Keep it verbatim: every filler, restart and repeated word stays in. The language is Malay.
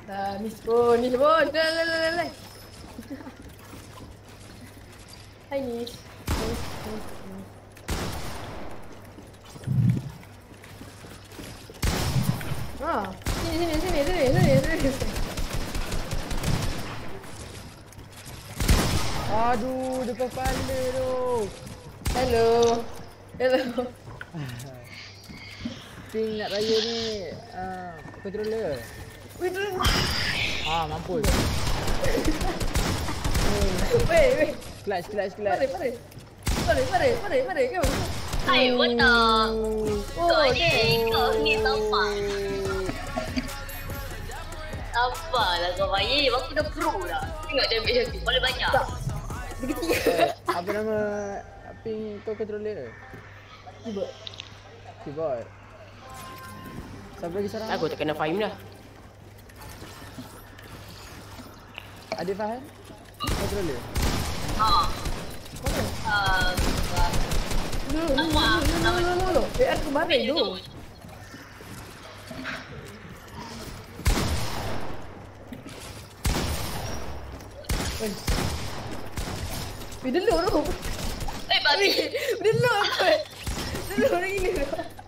Ah, ni pun, ni pun. Lai, lai, lai, lai. Hai Nis. Nis, Nis, Nis. Ah, sini, sini, sini, sini, sini, sini. Aduh, depan kepala tu. Hello. Hello. Ping nak raya ni uh, controller. Wait, wait. Ah, mampus. Wait, wait. Clutch, clutch, clutch. Pare, pare. Pare, pare, pare, pare. Kau. Hai, what the? Oh, Kau ni, okay. kau ni tampak. Apalah kau main, aku dah pro dah. Tengok damage aku, paling banyak. Tak. Dia ketiga. Eh, apa nama ping tu controller? Keyboard. Keyboard. Siapa lagi seorang? Aku tak kena Fahim dah. Adik Fahan? Controller? Haa. Mana? Uh, Dulu, dulu, dulu, dulu, dulu. V R kemarin tu. Eh. Weh, dulu tu. Eh, babi. Dulu apa? Dulu lagi ni.